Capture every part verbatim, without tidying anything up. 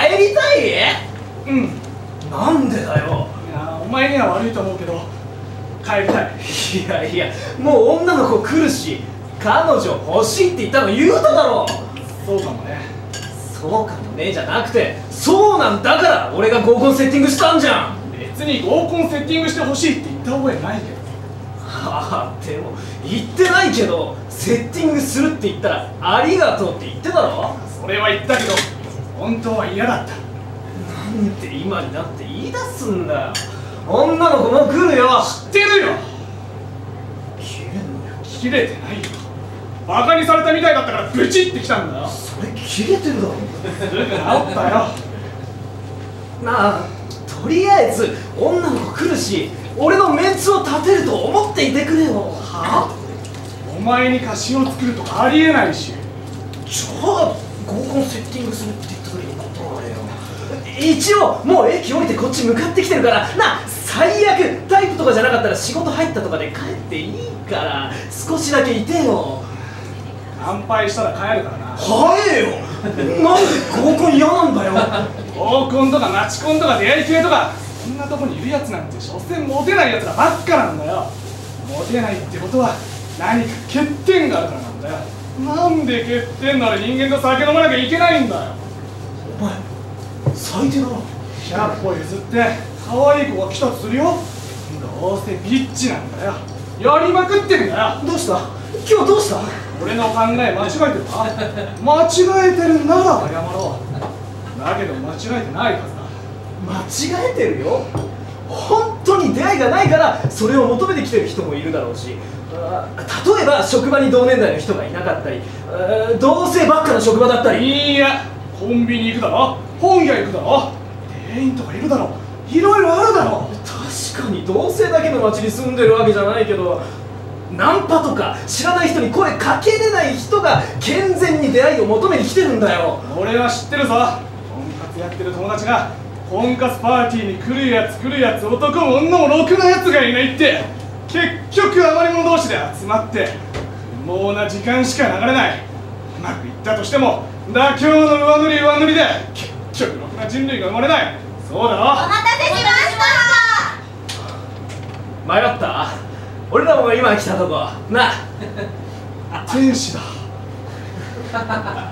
帰りたい？ うん。 なんでだよ。 いや、お前には悪いと思うけど帰りたい。 いやいや、もう女の子来るし、彼女欲しいって言ったの言うただろ。 そうかもね。 そうかもねじゃなくて、そうなんだから俺が合コンセッティングしたんじゃん。 別に合コンセッティングしてほしいって言った覚えないけど。 はあ、でも言ってないけど、セッティングするって言ったらありがとうって言ってたろ。 それは言ったけど本当は嫌だった。 なんで今になって言い出すんだよ。女の子も来るよ。 知ってるよ。 切れんのよ。 切れてないよ。バカにされたみたいだったからブチってきたんだよ。 それ切れてるだろ。 すぐ治ったよ。 なあ、とりあえず女の子来るし、俺のメンツを立てると思っていてくれよ。 はあ？お前に貸しを作るとかありえないし。 じゃあ合コンセッティングするって言った時に断れよ。一応もう駅降りてこっち向かってきてるからな。最悪タイプとかじゃなかったら仕事入ったとかで帰っていいから、少しだけいてよ。 乾杯したら帰るからな。 早えよ。なんで合コン嫌なんだよ。 合コンとかマチコンとか出会い系とか、そんなとこにいるやつなんて所詮モテないやつらばっかなんだよ。モテないってことは何か欠点があるからなんだよ。なんで欠点なら人間と酒飲まなきゃいけないんだよ。 お前最低だな。 ひゃっぽ譲って可愛い子が来たとするよ。どうせビッチなんだよ。やりまくってんだよ。 どうした？今日どうした？ 俺の考え間違えてるか？間違えてるなら謝ろう。だけど間違えてないはずだ。 間違えてるよ。本当に出会いがないからそれを求めてきてる人もいるだろうし、あ例えば職場に同年代の人がいなかったり、同性ばっかの職場だったり。 いや、コンビニ行くだろ、本屋行くだろ、店員とかいるだろ、いろいろあるだろ。 確かに同性だけの街に住んでるわけじゃないけど、ナンパとか知らない人に声かけれない人が健全に出会いを求めに来てるんだよ。 俺は知ってるぞ。婚活やってる友達が婚活パーティーに来るやつ来るやつ、男も女もろくなやつがいないって、結局余り者同士で集まって不毛な時間しか流れない。うまくいったとしても妥協の上塗り上塗りで結局ろくな人類が生まれない。そうだろ。 お待たせしました。 迷った？俺らも今来たとこな。 天使だ。 あ、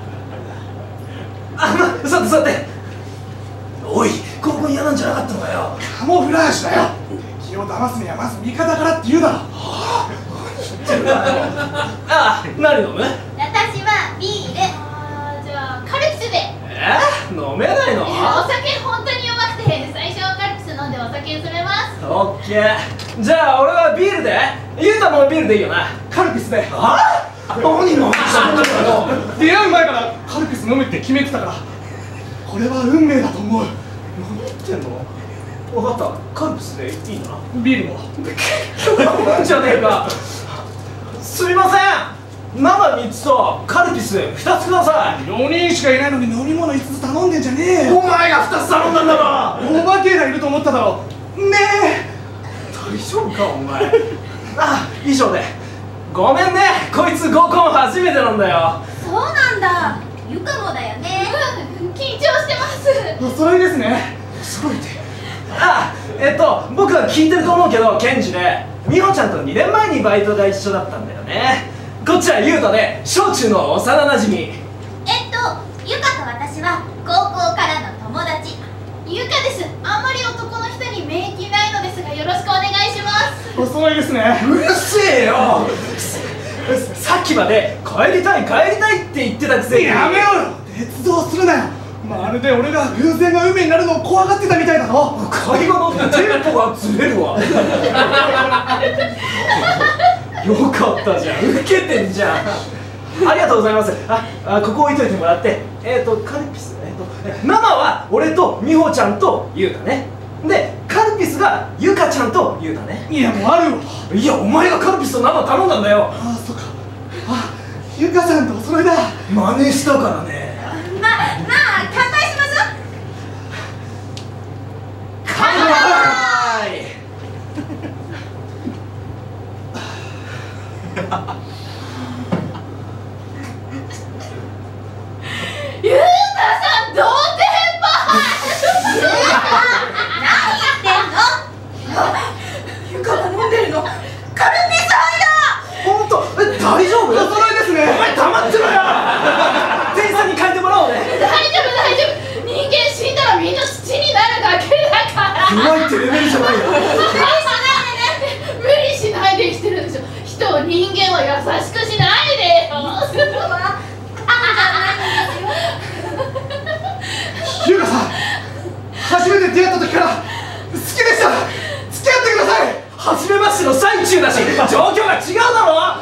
ま、座って座って。おい、合コン嫌なんじゃなかったのかよ。 カモフラージュだよ。敵を騙すにはまず味方からって言うだろ。 はあ、ああ、何飲む？ 私はビール。あー、じゃあカルピスで。 えー、飲めないの？ お酒本当に弱くて、最初はカルピス飲んでお酒薄めます。 オッケー。じゃあ俺はビールで。ゆうたもビールでいいよな。 カルピスで。 ああ、何飲んでたんだよ。 出会う前からカルピス飲むって決めてたから、これは運命だと思う。 何言ってんの？分かった、カルピスでいいな。 ビールも今日飲むんじゃねえか。すみません、生みっつとカルピスふたつください。 よにんしかいないのに飲み物いつつ頼んでんじゃねえよ。 お前がふたつ頼んだんだろ。 お化けがいると思っただろ。ねえ、 大丈夫かお前。あ、以上で。ごめんね、こいつ合コン初めてなんだよ。 そうなんだ。ゆかもだよね。うん、緊張してます。 お揃いですね。 揃えて。あ、えっと僕は聞いてると思うけど、ケンジで美穂ちゃんとにねんまえにバイトが一緒だったんだよね。こっちはゆうたで小中の幼なじみ。 えっと、ゆかと私は高校からの友達。ゆかです。あんまり男の人に免疫ないのですが、よろしくお願いします。 お揃いですね。 うるせえよ。さっきまで帰りたい帰りたいって言ってたくせに。 やめろよ、鉄道するなよ。まるで俺が偶然が運命になるのを怖がってたみたいだろ。 会話のテンポがずれるわ。よかったじゃん、ウケてんじゃん。ありがとうございます。あ、あここ置いといてもらって。えっ、ー、とカルピス、えっ、ー、と生は俺と美穂ちゃんとゆうたね。でカルピスがゆかちゃんとゆうたね。 いや、もうあるよ。 いや、お前がカルピスと生頼んだんだよ。 ああ、そっか。あ、ゆかさんとお揃いだ。 真似したからね。 ま、まあ、乾杯しましょう。 乾杯。 ゆうたさん、童貞宙だし状況が違うだろ。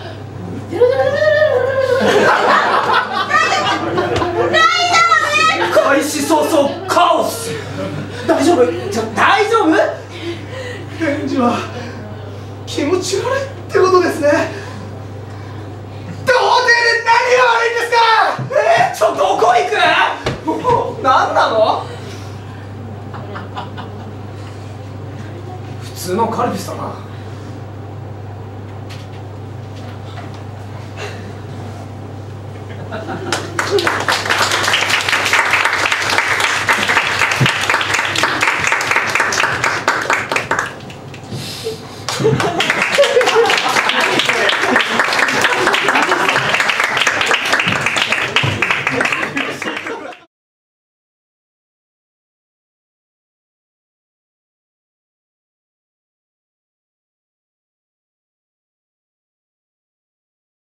開始早々カオス。大丈夫？ちょ大丈夫？ 返事は気持ち悪いってことですね。童貞で何が悪いんですか？ えー、ちょどこ行く？もう何なの？普通のカルピスだな。